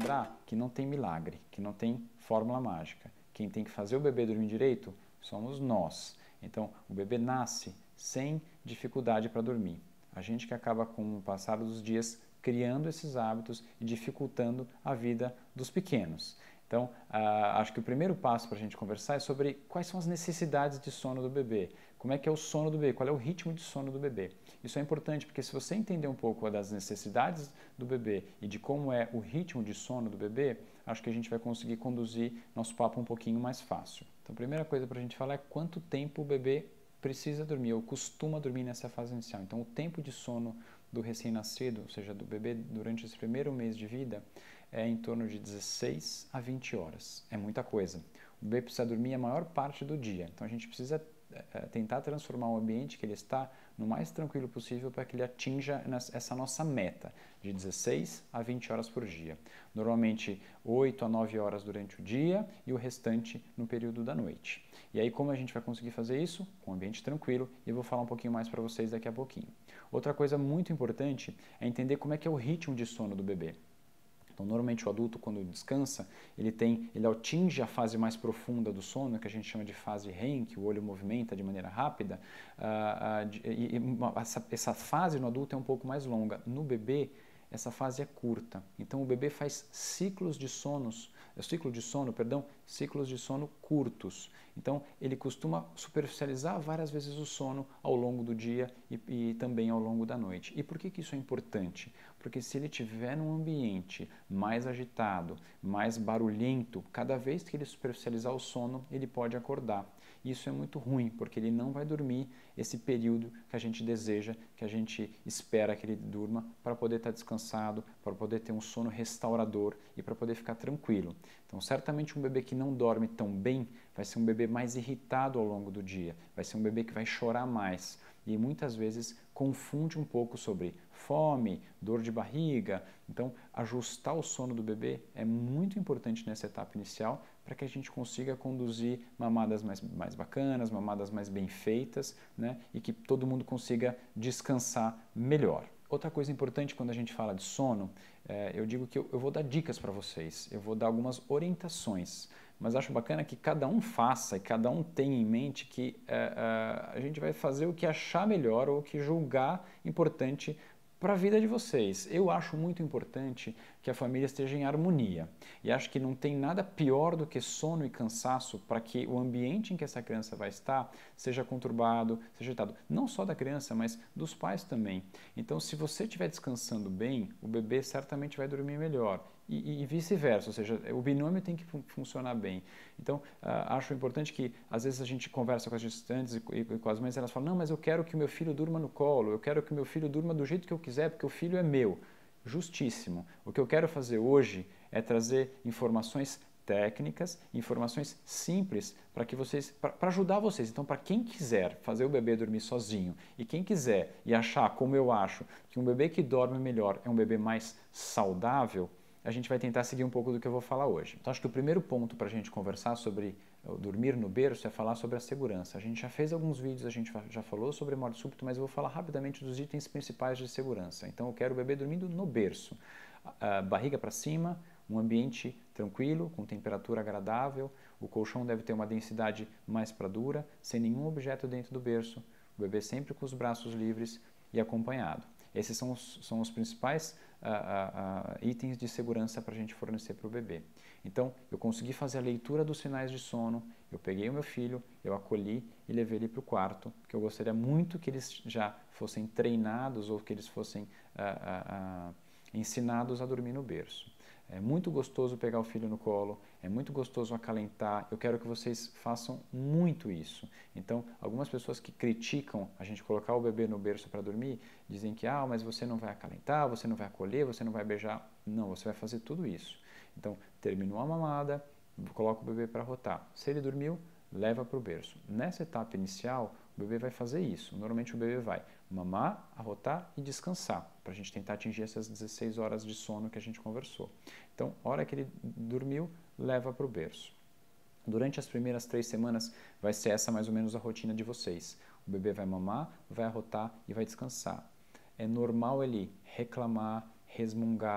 lembrar que não tem milagre, que não tem fórmula mágica. Quem tem que fazer o bebê dormir direito somos nós. Então, o bebê nasce sem dificuldade para dormir. A gente que acaba, com o passar dos dias, criando esses hábitos e dificultando a vida dos pequenos. Então, acho que o primeiro passo para a gente conversar é sobre quais são as necessidades de sono do bebê. Como é que é o sono do bebê? Qual é o ritmo de sono do bebê? Isso é importante porque se você entender um pouco das necessidades do bebê e de como é o ritmo de sono do bebê, acho que a gente vai conseguir conduzir nosso papo um pouquinho mais fácil. Então, a primeira coisa para a gente falar é quanto tempo o bebê precisa dormir ou costuma dormir nessa fase inicial. Então, o tempo de sono do recém-nascido, ou seja, do bebê durante esse primeiro mês de vida, é em torno de 16 a 20 horas. É muita coisa. O bebê precisa dormir a maior parte do dia. Então, a gente precisa tentar transformar o ambiente que ele está no mais tranquilo possível para que ele atinja essa nossa meta de 16 a 20 horas por dia. Normalmente 8 a 9 horas durante o dia e o restante no período da noite. E aí como a gente vai conseguir fazer isso? Com um ambiente tranquilo, e eu vou falar um pouquinho mais para vocês daqui a pouquinho. Outra coisa muito importante é entender como é que é o ritmo de sono do bebê. Então, normalmente o adulto, quando descansa, ele atinge a fase mais profunda do sono, que a gente chama de fase REM, que o olho movimenta de maneira rápida, essa fase no adulto é um pouco mais longa. No bebê, essa fase é curta. Então, o bebê faz ciclos de sono curtos. Então, ele costuma superficializar várias vezes o sono ao longo do dia e também ao longo da noite. E por que isso é importante? Porque se ele estiver num ambiente mais agitado, mais barulhento, cada vez que ele superficializar o sono, ele pode acordar. Isso é muito ruim, porque ele não vai dormir esse período que a gente deseja, que a gente espera que ele durma para poder estar descansado, para poder ter um sono restaurador e para poder ficar tranquilo. Então, certamente um bebê que não dorme tão bem vai ser um bebê mais irritado ao longo do dia, vai ser um bebê que vai chorar mais e muitas vezes confunde um pouco sobre fome, dor de barriga. Então, ajustar o sono do bebê é muito importante nessa etapa inicial para que a gente consiga conduzir mamadas mais bacanas, mamadas mais bem feitas, né? E que todo mundo consiga descansar melhor. Outra coisa importante quando a gente fala de sono, eu digo que eu vou dar dicas para vocês, eu vou dar algumas orientações, mas acho bacana que cada um faça e cada um tenha em mente que a gente vai fazer o que achar melhor ou o que julgar importante para a vida de vocês. Eu acho muito importante que a família esteja em harmonia e acho que não tem nada pior do que sono e cansaço para que o ambiente em que essa criança vai estar seja conturbado, seja agitado. Não só da criança, mas dos pais também. Então, se você estiver descansando bem, o bebê certamente vai dormir melhor. E vice-versa, ou seja, o binômio tem que funcionar bem. Então, acho importante que, às vezes, a gente conversa com as gestantes e com as mães, elas falam, não, mas eu quero que o meu filho durma no colo, eu quero que o meu filho durma do jeito que eu quiser, porque o filho é meu. Justíssimo. O que eu quero fazer hoje é trazer informações técnicas, informações simples para que vocês, para ajudar vocês. Então, para quem quiser fazer o bebê dormir sozinho e quem quiser e achar, como eu acho, que um bebê que dorme melhor é um bebê mais saudável, a gente vai tentar seguir um pouco do que eu vou falar hoje. Então, acho que o primeiro ponto para a gente conversar sobre dormir no berço é falar sobre a segurança. A gente já fez alguns vídeos, a gente já falou sobre morte súbita, mas eu vou falar rapidamente dos itens principais de segurança. Então, eu quero o bebê dormindo no berço. Barriga para cima, um ambiente tranquilo, com temperatura agradável, o colchão deve ter uma densidade mais para dura, sem nenhum objeto dentro do berço, o bebê sempre com os braços livres e acompanhado. Esses são os principais itens de segurança para a gente fornecer para o bebê. Então, eu consegui fazer a leitura dos sinais de sono, eu peguei o meu filho, eu acolhi e levei ele para o quarto, porque eu gostaria muito que eles já fossem treinados ou que eles fossem ensinados a dormir no berço. É muito gostoso pegar o filho no colo, é muito gostoso acalentar, eu quero que vocês façam muito isso. Então, algumas pessoas que criticam a gente colocar o bebê no berço para dormir, dizem que, mas você não vai acalentar, você não vai acolher, você não vai beijar. Não, você vai fazer tudo isso. Então, terminou a mamada, coloca o bebê para rotar. Se ele dormiu, leva para o berço. Nessa etapa inicial, o bebê vai fazer isso. Normalmente o bebê vai mamar, arrotar e descansar, para a gente tentar atingir essas 16 horas de sono que a gente conversou. Então, a hora que ele dormiu, leva para o berço. Durante as primeiras 3 semanas, vai ser essa mais ou menos a rotina de vocês. O bebê vai mamar, vai arrotar e vai descansar. É normal ele reclamar, resmungar,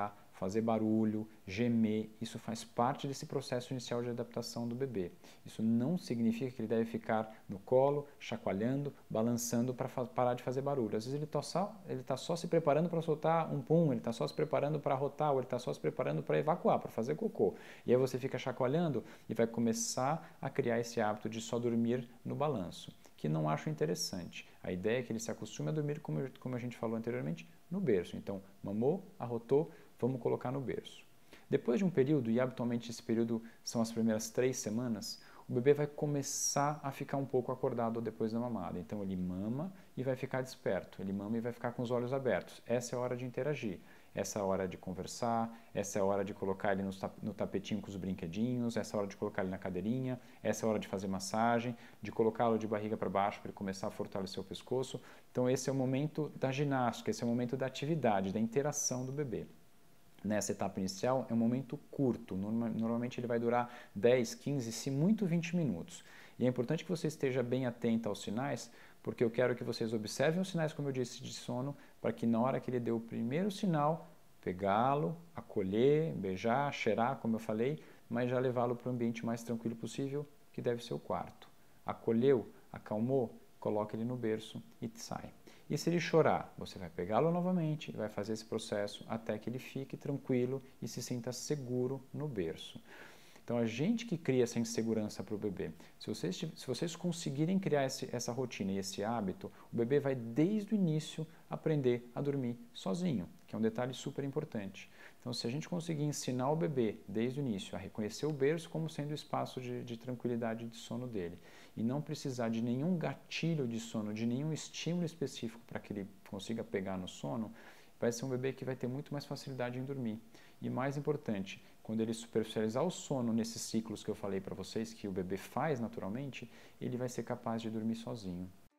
fazer barulho, gemer, isso faz parte desse processo inicial de adaptação do bebê. Isso não significa que ele deve ficar no colo, chacoalhando, balançando para parar de fazer barulho. Às vezes ele está só se preparando para soltar um pum, ele está só se preparando para arrotar, ou ele está só se preparando para evacuar, para fazer cocô. E aí você fica chacoalhando e vai começar a criar esse hábito de só dormir no balanço, que não acho interessante. A ideia é que ele se acostume a dormir, como a gente falou anteriormente, no berço. Então, mamou, arrotou, vamos colocar no berço. Depois de um período, e habitualmente esse período são as primeiras 3 semanas, o bebê vai começar a ficar um pouco acordado depois da mamada. Então ele mama e vai ficar desperto, ele mama e vai ficar com os olhos abertos. Essa é a hora de interagir, essa é a hora de conversar, essa é a hora de colocar ele no tapetinho com os brinquedinhos, essa é a hora de colocar ele na cadeirinha, essa é a hora de fazer massagem, de colocá-lo de barriga para baixo para ele começar a fortalecer o pescoço. Então esse é o momento da ginástica, esse é o momento da atividade, da interação do bebê. Nessa etapa inicial é um momento curto, normalmente ele vai durar 10, 15, se muito 20 minutos. E é importante que você esteja bem atento aos sinais, porque eu quero que vocês observem os sinais, como eu disse, de sono, para que na hora que ele deu o primeiro sinal, pegá-lo, acolher, beijar, cheirar, como eu falei, mas já levá-lo para o ambiente mais tranquilo possível, que deve ser o quarto. Acolheu, acalmou, coloca ele no berço e sai. E se ele chorar, você vai pegá-lo novamente e vai fazer esse processo até que ele fique tranquilo e se sinta seguro no berço. Então, a gente que cria essa insegurança para o bebê, se vocês conseguirem criar essa rotina e esse hábito, o bebê vai desde o início aprender a dormir sozinho, que é um detalhe super importante. Então, se a gente conseguir ensinar o bebê desde o início a reconhecer o berço como sendo o espaço de tranquilidade e de sono dele, e não precisar de nenhum gatilho de sono, de nenhum estímulo específico para que ele consiga pegar no sono, vai ser um bebê que vai ter muito mais facilidade em dormir. E mais importante, quando ele superficializar o sono nesses ciclos que eu falei para vocês, que o bebê faz naturalmente, ele vai ser capaz de dormir sozinho.